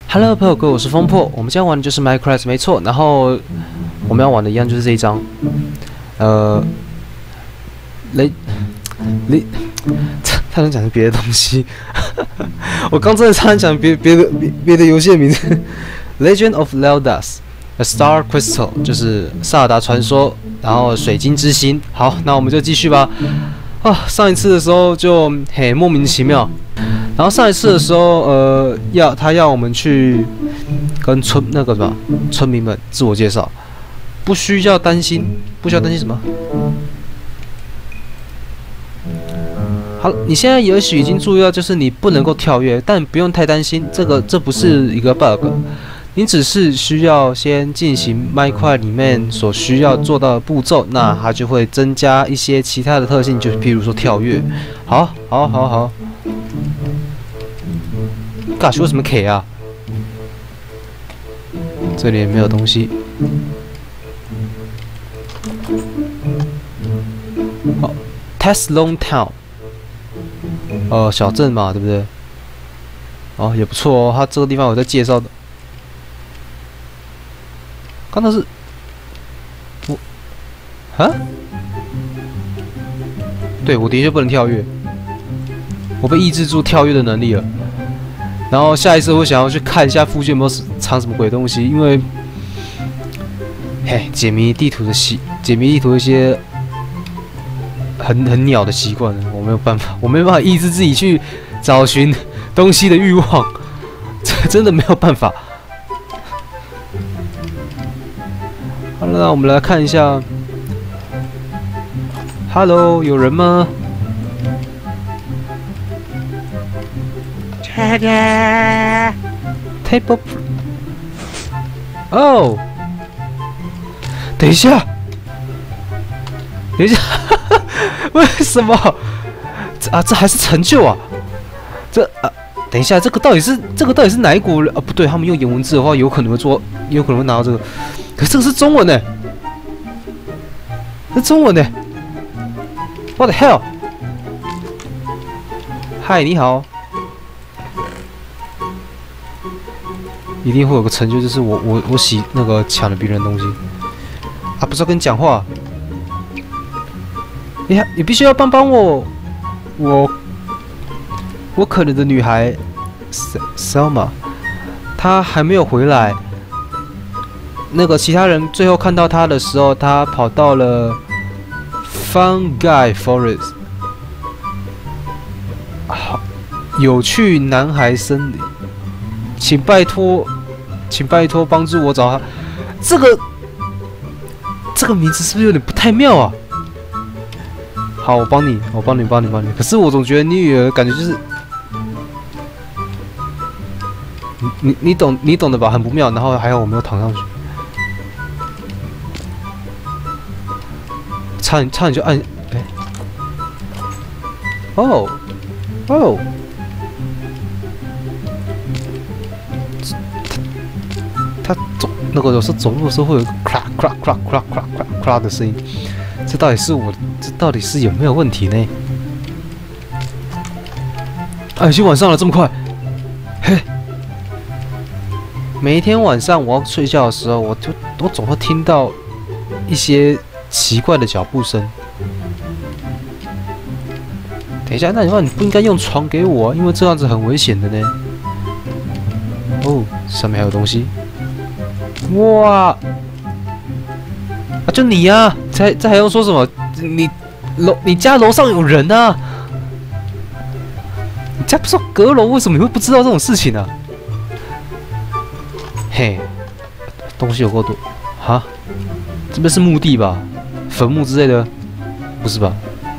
Hello， 朋友哥，我是风破。我们今天玩的就是 Minecraft， 没错。然后我们要玩的一样就是这一张，雷，他能讲成别的东西。我刚真的差点讲别的游戏的名字。Legend of Zelda，A Star Crystal， 就是萨尔达传说，然后水晶之心。好，那我们就继续吧。上一次的时候就莫名其妙。然后上一次的时候，他要我们去跟村民们自我介绍，不需要担心什么？好，你现在也许已经注意到，就是你不能够跳跃，但不用太担心，这不是一个 bug， 你只是需要先进行麦块里面所需要做到的步骤，那它就会增加一些其他的特性，就譬如说跳跃。好。Gosh， 为什么 K 啊？这里也没有东西。好 ，Teslong Town， 小镇嘛，对不对？也不错哦。它这个地方有在介绍的。刚才是对，我的确不能跳跃，我被抑制住跳跃的能力了。然后下一次我想要去看一下附近有没有藏什么鬼东西，因为，解谜地图的一些很鸟的习惯，我没有办法抑制自己去找寻东西的欲望，这真的没有办法。好了，那我们来看一下 ，Hello， 有人吗？Table， 等一下，为什么？这还是成就啊？等一下，这个到底是哪一国人？不对，他们用颜文字的话，有可能会拿到这个，可是这个是中文呢，是中文呢。What the hell？ 嗨，你好。一定会有个成就，就是我抢了别人的东西不是要跟你讲话，你必须要帮我，我可怜的女孩 Selma， 她还没有回来。其他人最后看到她的时候，她跑到了 Fungi Forest， 好，有趣男孩森林，请拜托帮助我找他。这个名字是不是有点不太妙啊？好，我帮你。可是我总觉得你女儿感觉就是你懂的吧？很不妙。然后还好我没有躺上去，差点就按他有时候走路的时候会有一个咔的声音，这到底是有没有问题呢？已经晚上了，这么快？每一天晚上我要睡觉的时候，我总会听到一些奇怪的脚步声。等一下，那你不应该用床给我，因为这样子很危险的呢。上面还有东西。哇！就你呀，这还用说什么？你家楼上有人啊！你家不是阁楼，为什么你会不知道这种事情呢？东西有够多哈！这边是墓地吧？坟墓之类的？不是吧？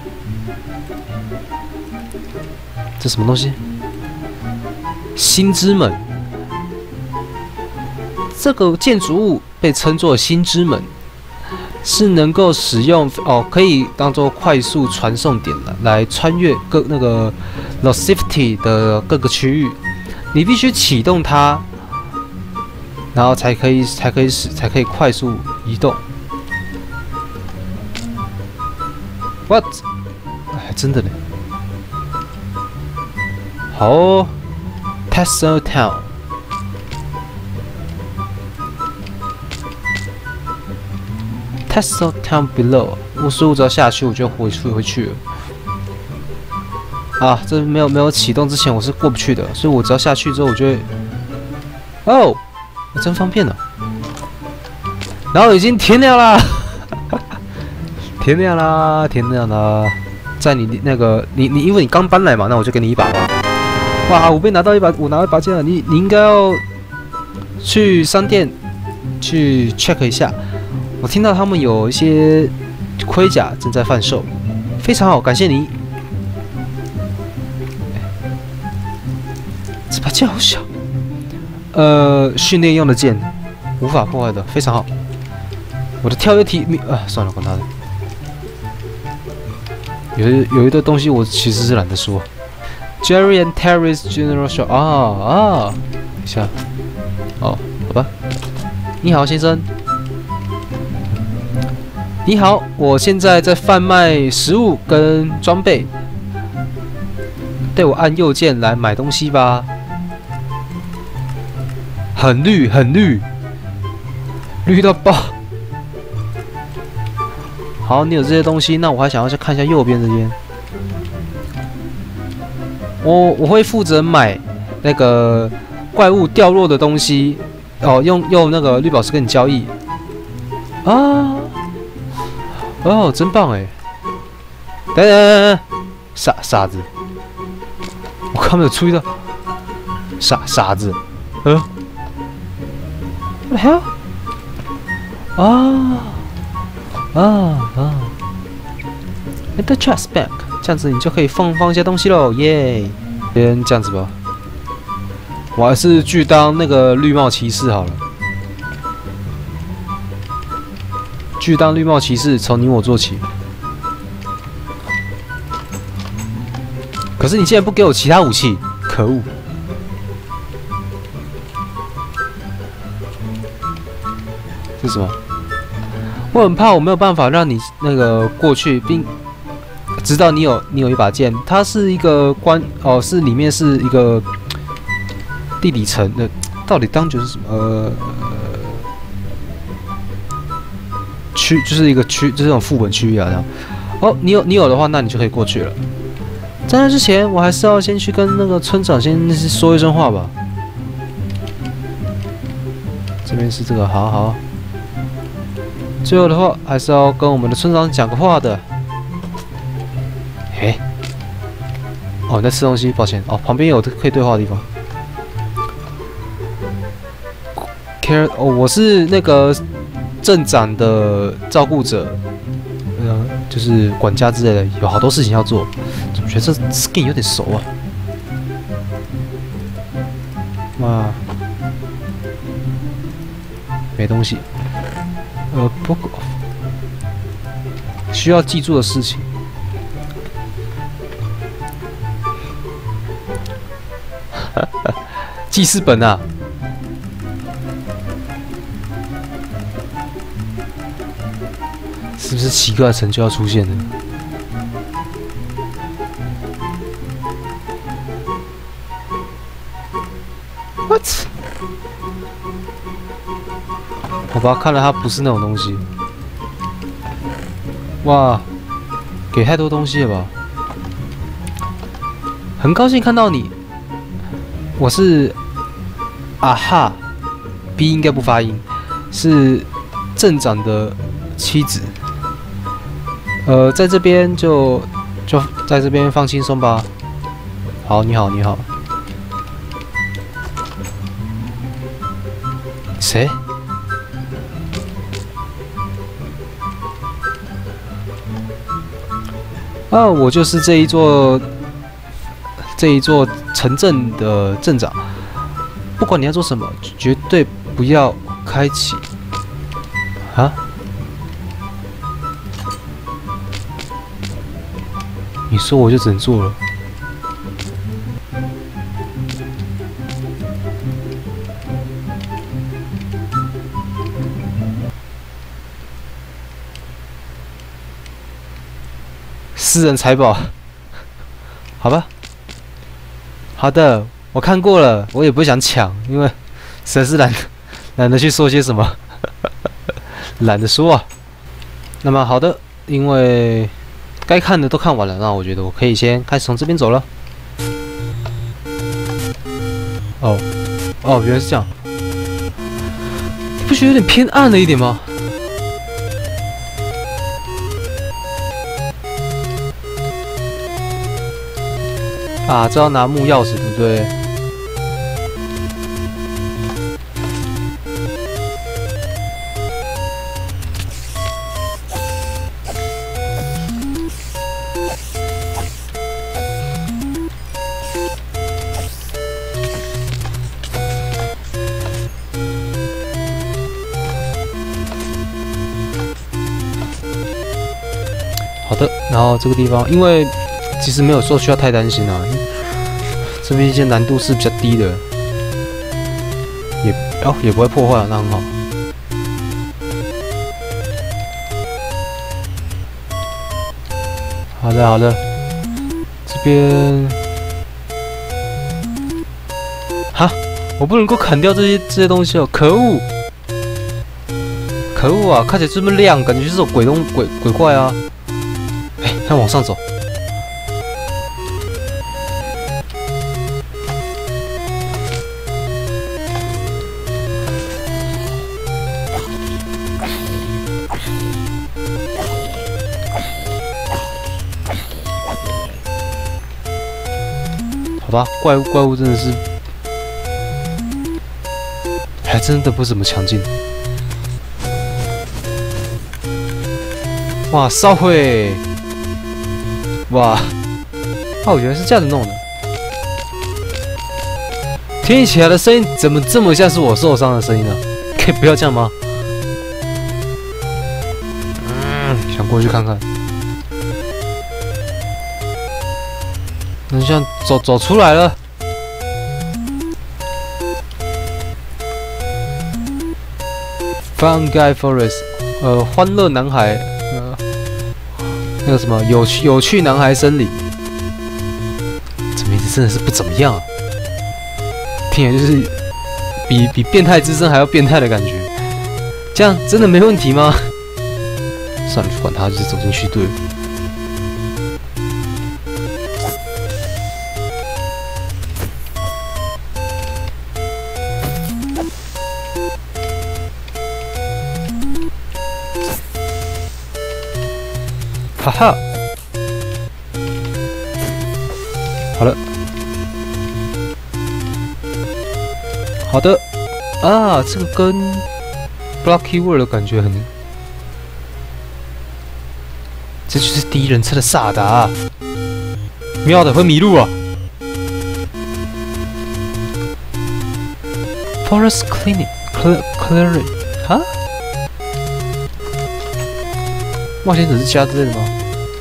这什么东西？星之门。这个建筑物被称作星之门，是能够使用可以当做快速传送点来穿越The Safety 的各个区域。你必须启动它，然后才可以快速移动。What？ 真的呢。好哦 ，Teslong Town。 Castle Town Below， 所以我只要下去，我就回去了。啊，这没有启动之前我是过不去的，所以我只要下去之后，我就会。哦，真方便了。然后已经天亮啦，天亮啦！在你那个你因为你刚搬来嘛，那我就给你一把吧。哇，我拿到一把剑了。你应该要去商店去 check 一下。我听到他们有一些盔甲正在贩售，非常好，感谢你。这把剑好小。训练用的剑，无法破坏的，非常好。我的跳跃体，算了，管他的。有一堆东西我其实是懒得说。Jerry and Terry's General Shop 等一下，好吧。你好，先生。你好，我现在在贩卖食物跟装备。对我按右键来买东西吧。很绿，绿到爆。好，你有这些东西，那我还想要去看一下右边这边。我会负责买那个怪物掉落的东西，哦，用那个绿宝石跟你交易。哦，真棒哎！等，傻子，我刚没有注意到，傻子What the hell？ Enter chest back， 这样子你就可以放一些东西喽，耶！先这样子吧，我还是去当那个绿帽骑士好了。去当绿帽骑士，从你我做起。可是你竟然不给我其他武器，可恶！这是什么？我很怕我没有办法让你那个过去，并知道你有一把剑。它是一个是里面是一个地底层的，到底当局是什么？就是一个就是这种副本区域啊。这样。哦，你有的话，那你就可以过去了。在那之前，我还是要先去跟那个村长先说一声话吧。这边是这个，好。最后的话，还是要跟我们的村长讲个话的。你在吃东西，抱歉。旁边有可以对话的地方。我是那个镇长的照顾者，就是管家之类的，有好多事情要做。怎么觉得这 skin 有点熟啊？没东西。不过需要记住的事情。记事本啊！是不是奇怪的成就要出现了？好吧，看来它不是那种东西。哇，给太多东西了吧！很高兴看到你，我是啊哈 ，B 应该不发音，是镇长的妻子。在这边就在这边放轻松吧。好，你好。谁？我就是这一座城镇的镇长。不管你要做什么，绝对不要开启。你说我就只能做了。私人财宝，好吧，好的，我看过了，我也不想抢，因为实在是懒得去说些什么，懒得说啊。 那么好的，因为该看的都看完了，那我觉得我可以先开始从这边走了。哦，原来是这样。你不觉得有点偏暗了一点吗？啊，这要拿木钥匙，对不对？好的，然后这个地方，因为其实没有说需要太担心啊，这边一些难度是比较低的，也不会破坏，那很好。好的，这边，哈，我不能够砍掉这些东西哦，可恶！可恶啊，看起来这么亮，感觉就是有鬼怪啊。哎，要往上走。好吧，怪物真的是，还真的不怎么强劲。哇，烧毁！哇，哦，原来是这样子弄的。听起来的声音怎么这么像是我受伤的声音呢？可以不要这样吗？想过去看看。那像走出来了。Fun Guy Forest， 欢乐男孩，那个什么有趣男孩森林，这名字真的是不怎么样啊，听起来就是比变态之声还要变态的感觉。这样真的没问题吗？算了，管他，就是走进去对了。哈哈，好了，好的啊，这个跟 Blocky World 的感觉很，这就是第一人称的萨达，喵的会迷路啊 ！Forest Clearing 啊？冒险者是家之类的吗？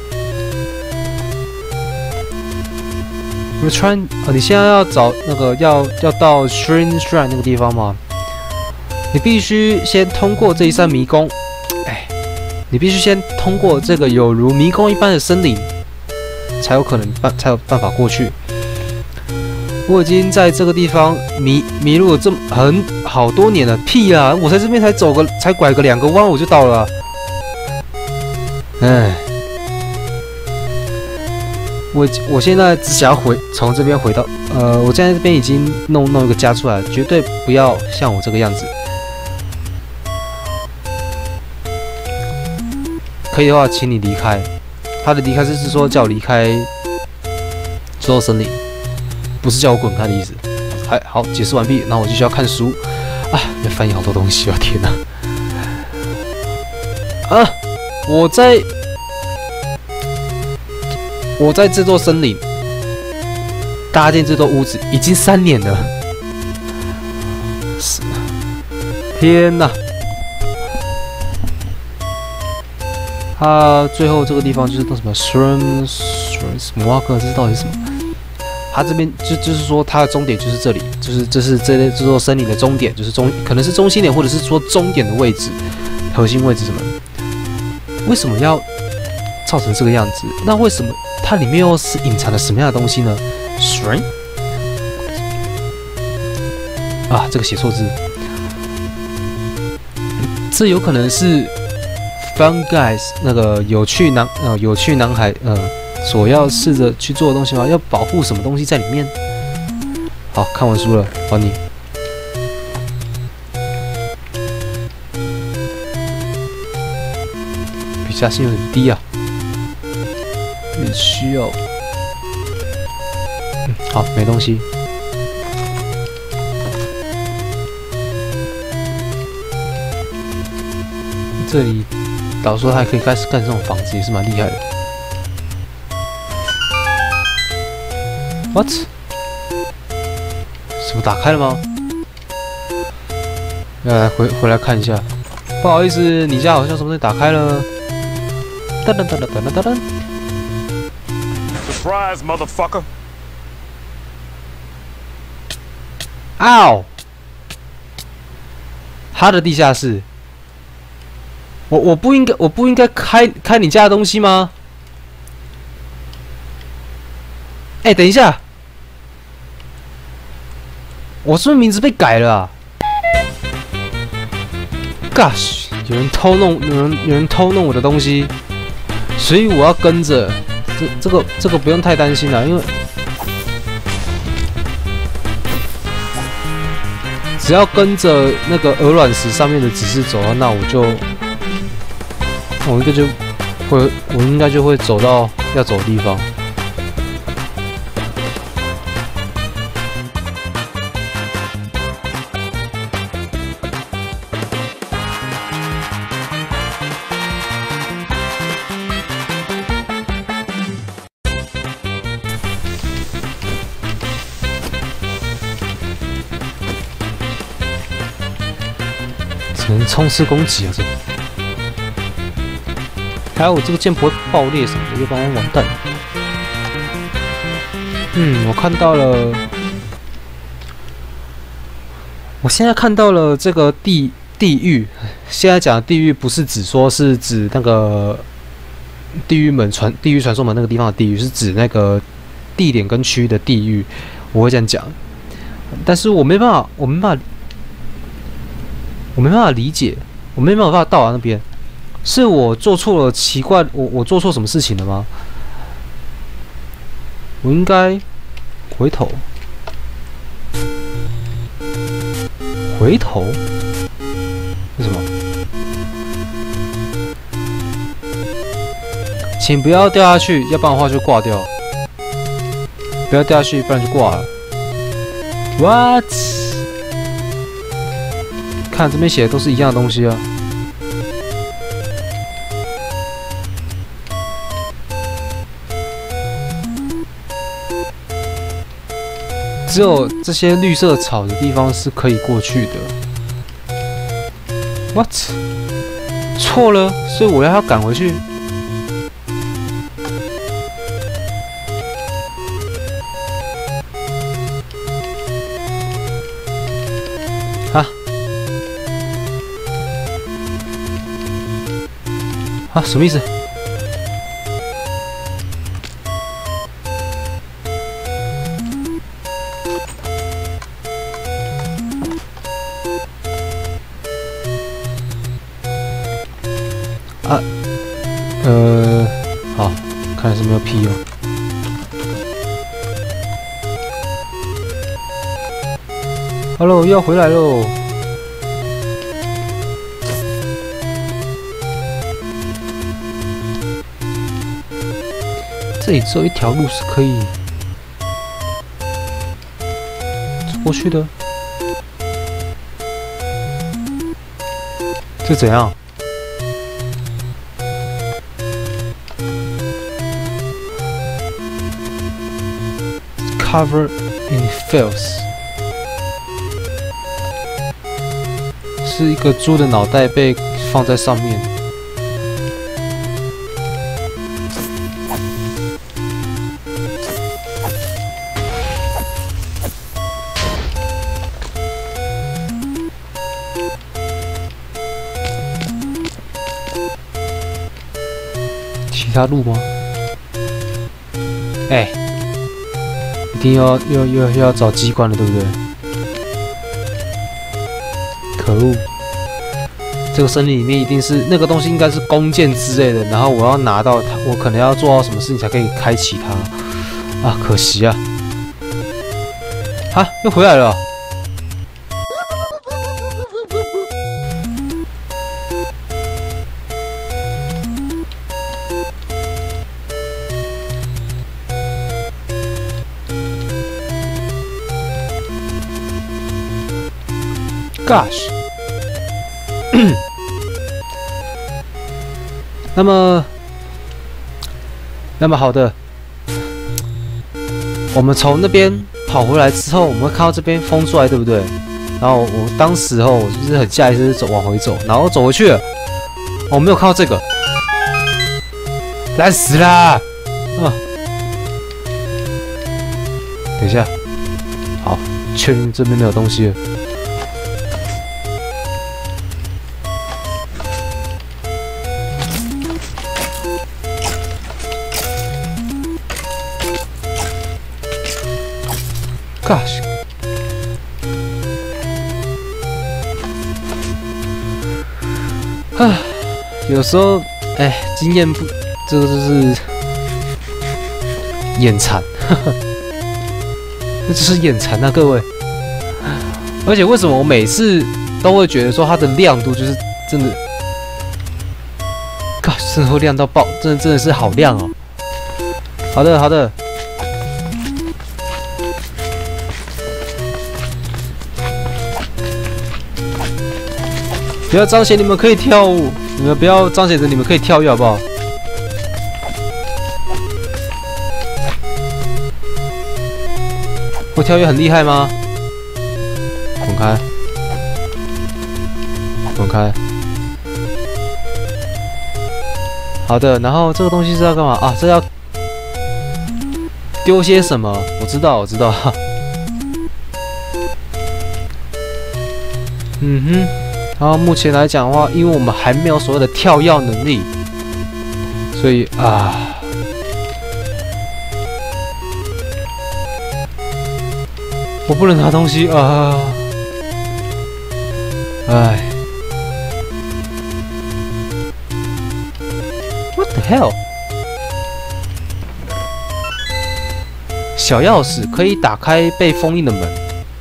我们 try 你现在要找那个要到 Shrine 那个地方吗？你必须先通过这一扇迷宫，你必须先通过这个有如迷宫一般的森林，才有办法过去。我已经在这个地方迷路了好多年了，屁啊！我在这边才拐个2个弯我就到了。我现在只想要从这边回到我现在这边已经弄一个家出来了，绝对不要像我这个样子。可以的话，请你离开。他的离开是说叫我离开所有森林，不是叫我滚开的意思。好，解释完毕，然后我继续要看书啊，要翻译好多东西啊！天哪！啊，我在这座森林搭建这座屋子已经3年了，天哪！最后这个地方就是那什么 Shrine 什么挖克，这到底是什么？它这边就是说它的终点就是这里，这是这座森林的终点，就是可能是中心点或者是说终点的位置，核心位置什么？为什么要造成这个样子？那为什么它里面又是隐藏了什么样的东西呢 ？Shrine 啊，这个写错字，这有可能是 Fun Guys 那个有趣男孩所要试着去做的东西吗？要保护什么东西在里面？好，看完书了，还你。比价性有点低啊，也需要。好，没东西。这里老实说还可以开始干这种房子，也是蛮厉害的。What？ 什么打开了吗？要来回来看一下。不好意思，你家好像什么东西打开了。噔噔噔噔噔噔噔。 Surprise, motherfucker！ 嗷！他的地下室。我不应该开你家的东西吗？哎，等一下，我是不是名字被改了啊 ？Gosh， 有人偷弄我的东西，所以我要跟着。这个不用太担心了，因为只要跟着那个鹅卵石上面的指示走，那我应该就会走到要走的地方。只能冲刺攻击啊！这个，还有我这个剑不会爆裂什么的，要不然完蛋。我看到了，我现在看到了这个地狱。现在讲的地狱不是是指那个地狱传送门那个地方的地狱，是指那个地点跟区域的地狱。我会这样讲，但是我没办法理解，我没办法到达那边，是我做错了奇怪，我做错什么事情了吗？我应该回头，为什么？请不要掉下去，要不然的话就挂掉。不要掉下去，不然就挂了。What？看这边写的都是一样的东西啊。只有这些绿色草的地方是可以过去的。What？ 错了，所以我要赶回去。啊，什么意思？啊，好，看来是没有屁用。Hello， 又要回来喽。这里只有一条路是可以走过去的，这怎样？Cover in filth， 是一个猪的脑袋被放在上面。其他路吗？哎，一定要找机关了，对不对？可恶！ 这个森林里面一定是那个东西，应该是弓箭之类的。然后我要拿到它，我可能要做到什么事情才可以开启它啊？可惜啊！啊，又回来了。Gosh， 那么好的，我们从那边跑回来之后，我们会看到这边风出来，对不对？然后我当时候我就是很下意识往回走，然后走回去了，我没有看到这个，烂死啦！啊，等一下，好，确定这边没有东西了。Gosh， 啊，有时候，哎，经验不，这个就是眼馋，这就是眼馋啊，各位。而且为什么我每次都会觉得说它的亮度就是真的，Gosh， 真的会亮到爆，真的是好亮哦。好的，好的。不要彰显你们可以跳舞，你们不要彰显着你们可以跳跃，好不好？我跳跃很厉害吗？滚开！滚开！好的，然后这个东西是要干嘛啊？这要丢些什么？我知道，我知道。嗯哼。然后目前来讲的话，因为我们还没有所谓的跳跃能力，所以啊，我不能拿东西啊！哎 ，What the hell？ 小钥匙可以打开被封印的门。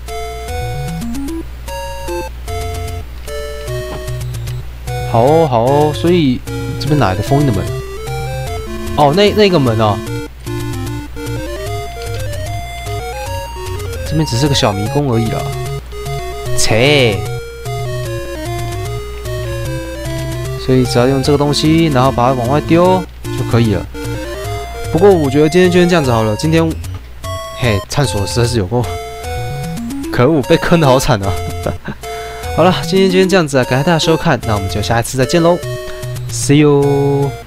好哦，好哦，所以这边哪来的封印的门？哦，那个门哦，这边只是个小迷宫而已啦。切，所以只要用这个东西，然后把它往外丢就可以了。不过我觉得今天就先这样子好了。今天，嘿，探索实在是有够可恶，被坑得好惨啊！好了，今天就先这样子啊，感谢大家收看，那我们就下一次再见喽 ，See you。